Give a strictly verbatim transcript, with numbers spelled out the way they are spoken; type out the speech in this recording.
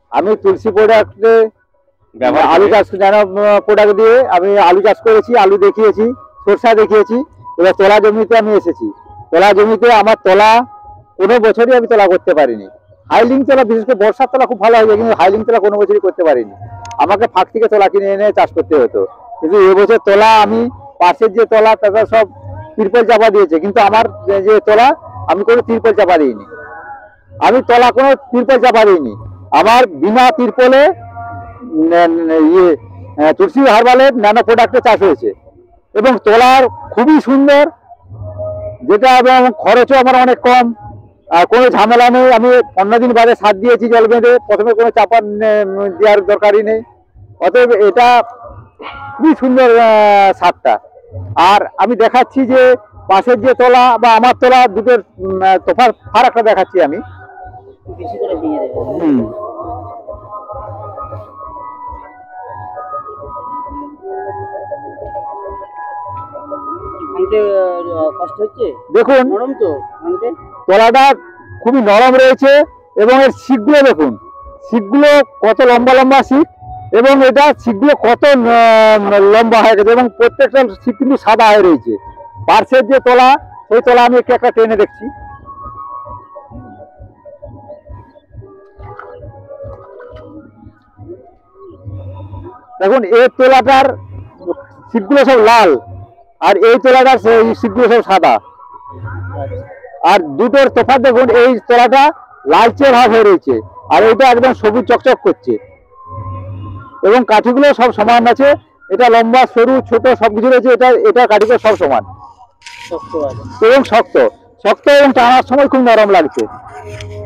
আমি তুলসী প্রোডাক্টে আলু চাষ ন্যানো প্রোডাক্ট দিয়ে আমি আলু চাষ করেছি, আলু দেখিয়েছি, সরষা দেখিয়েছি। এবার তলা জমিতে আমি এসেছি। তলা জমিতে আমার তলা কোনো বছরই আমি তলা করতে পারিনি। হাইলিং তলা, বিশেষ করে বর্ষার তলা খুব ভালো হয়ে যায়, কিন্তু হাইলিং তলা কোনো বছরই করতে পারিনি। আমাকে ফাঁক থেকে তলা কিনে এনে চাষ করতে হতো। কিন্তু এবছর তলা আমি পাশের যে তলা তারা সব তিরপল চাপা দিয়েছে, কিন্তু আমার যে তলা আমি কোনো তিরপল চাপা দিইনি। আমি তলা কোনো তিরপল চাপা দিইনি। আমার বিনা তিরপলে ইয়ে তুলসী হার্বালের ন্যানো প্রোডাক্টে চাষ হয়েছে এবং তলার খুবই সুন্দর, যেটা এবং খরচও আমার অনেক কম, আর কোনো ঝামেলা নেই। আমি পনেরো দিন বাদে সার দিয়েছি জল বেঁধে, প্রথমে কোনো চাপা দেওয়ার দরকারই নেই। অতএব এটা খুবই সুন্দর সারটা। আর আমি দেখাচ্ছি যে পাশের যে তলা বা আমার তলা দুটোর তফাৎ ফারাকটা দেখাচ্ছি আমি। হুম দেখুন, তলাটা খুবই নরম রয়েছে এবং এর শিকগুলো দেখুন, শিকগুলো কত লম্বা লম্বা শিক এবং এটা শিকগুলো কত লম্বা হয়ে গেছে এবং প্রত্যেকটা শিক কিন্তু সাদা হয়ে রয়েছে। পার্শ্বের যে তলা, সেই তলা আমি একটু একটা টেনে দেখছি। দেখুন এর তলাটার শিকগুলো সব লাল আর এই তলাটার শিকগুলো সব সাদা। আর দুটোর তফাৎ দেখুন, এই তলাটা লালচে ভাব হয়ে রয়েছে আর এইটা একদম সবুজ চকচক করছে এবং কাঠিগুলো সব সমান আছে। এটা লম্বা সরু ছোট সবকিছু রয়েছে। এটা এটা কাঠিগুলো সব সমান এবং শক্ত শক্ত এবং টানার সময় খুব নরম লাগছে।